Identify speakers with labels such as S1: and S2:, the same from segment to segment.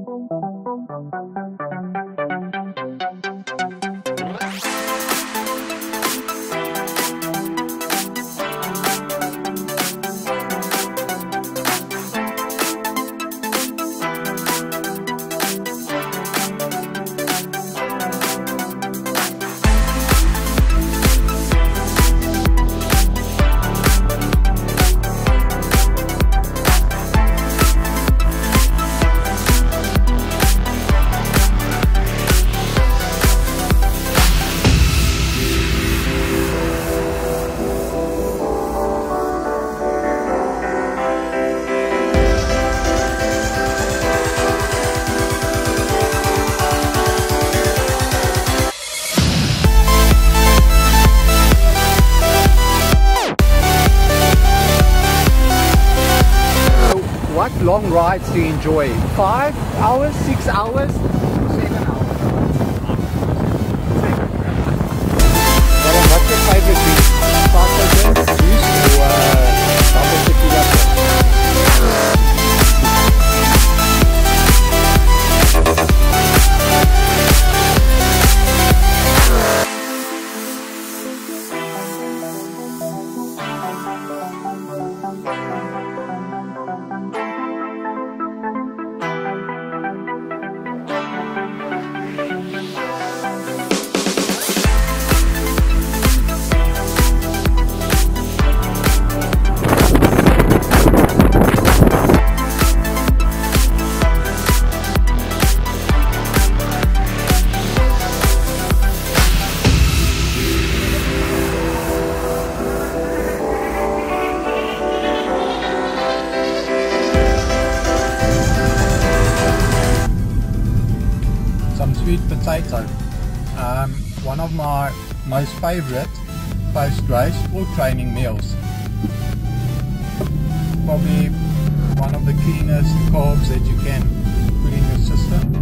S1: What long rides do you enjoy? 5 hours, 6 hours, 7 hours? What's your favorite drink? Sparkling juice or bubble tequila? Some sweet potato, one of my most favourite post-race or training meals. Probably one of the cleanest carbs that you can put in your system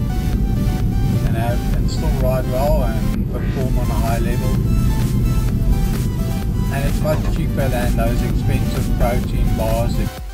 S1: and still ride well and perform on a high level. And it's much cheaper than those expensive protein bars that